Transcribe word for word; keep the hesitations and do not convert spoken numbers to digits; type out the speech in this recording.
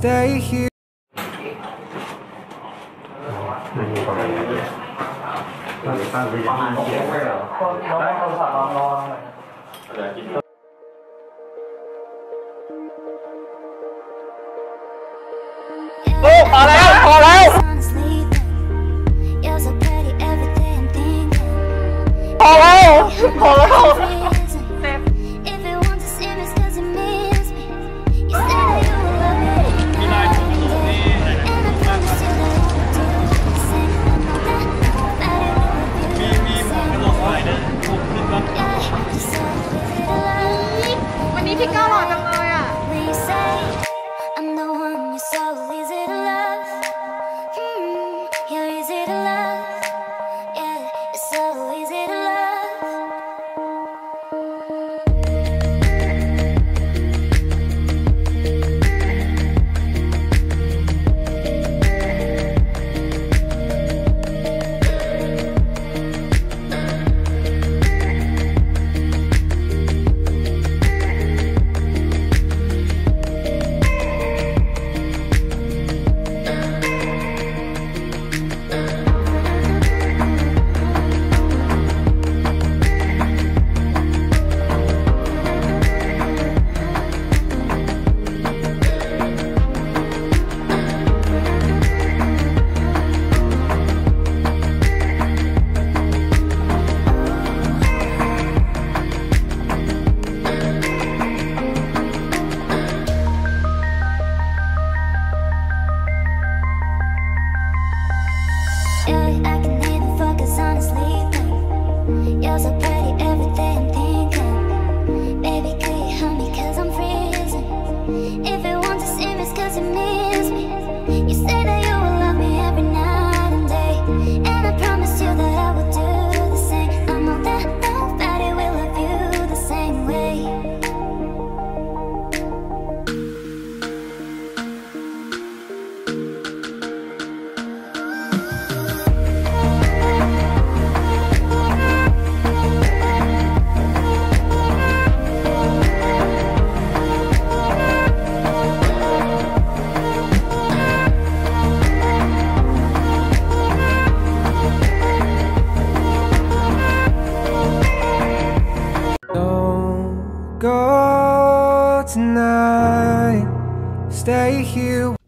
stay here. Oh, พอแล้วพอแล้วพอแล้วพอแล้ววันนี้พี่ก้าวหล่อจังเลยอ่ะ Go tonight, stay here.